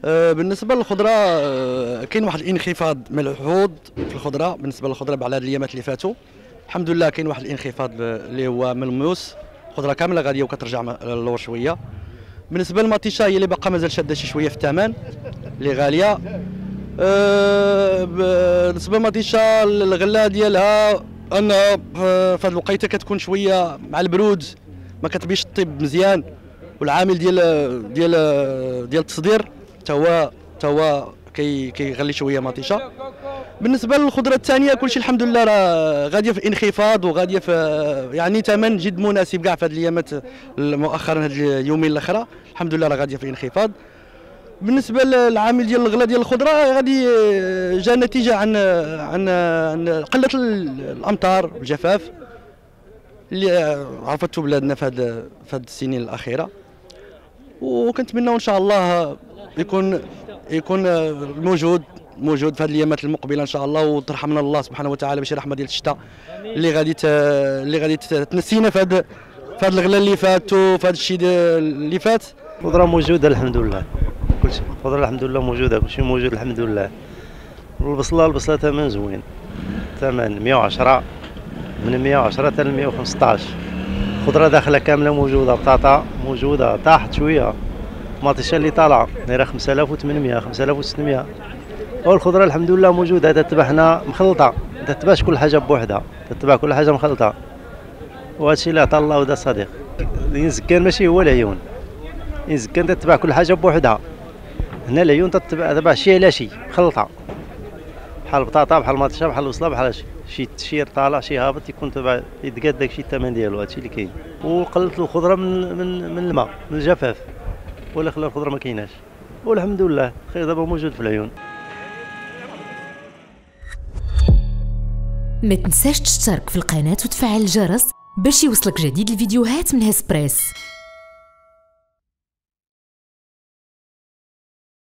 بالنسبه للخضره كاين واحد الانخفاض ملحوظ في الخضره بالنسبه للخضره على هاد الايامات اللي فاتوا. الحمد لله كاين واحد الانخفاض اللي هو ملموس. الخضره كامله غاديه وكترجع للور شويه. بالنسبه للمطيشه هي اللي باقا مازال شاده شي شويه في الثمن اللي غاليه. بالنسبه للمطيشه الغله ديالها انها في هذه الوقيته كتكون شويه مع البرود ما كتبيش طيب مزيان، والعامل ديال التصدير تا هو كيغلي شويه مطيشه. بالنسبه للخضره الثانيه كلشي الحمد لله راه غاديه في انخفاض وغاديه في يعني ثمن جد مناسب كاع في هذه الايامات مؤخرا هذه اليومين الاخرى الحمد لله راه غاديه في انخفاض. بالنسبه للعامل ديال الغلاء ديال الخضره غادي جا نتيجه عن قله الامطار والجفاف اللي عرفتوا بلادنا في هذه السنين الاخيره، وكنتمنوا ان شاء الله يكون موجود في هذه الايامات المقبله ان شاء الله، وترحمنا الله سبحانه وتعالى بشي رحمه ديال الشتاء اللي غادي تنسينا في هذا الغلاء اللي فات وفي هذا الشيء اللي فات. الخضره موجوده الحمد لله، كلشي الخضره الحمد لله موجوده، كلشي موجود الحمد لله. البصله ثمن زوين، ثمن 110 من 110 حتى ل 115. الخضره داخله كامله موجوده، بطاطا موجوده طاحت شويه، مطيشه اللي طالعه دايره 5800 5600. والخضره الحمد لله موجوده، تتبعنا مخلطه، ما تتبعش كل حاجه بوحدها، تتبع كل حاجه مخلطه. وهذا الشيء اللي عطا الله ودا صديق. الزكان ماشي هو العيون، الزكان تتبع كل حاجه بوحدها. هنا العيون تتبع شي على شي مخلطه، بحال البطاطا بحال المطيشه بحال البصله بحال شي تشير طالع شي هابط يكون تبع يتقاد داكشي الثمن ديالو. هادشي اللي كاين. وقلت الخضره من الماء من الجفاف، ولا خلى الخضره ما كايناش، والحمد لله خير دابا موجود في العيون. ما تنساش تشترك في القناة وتفعل الجرس باش يوصلك جديد الفيديوهات من هسبريس.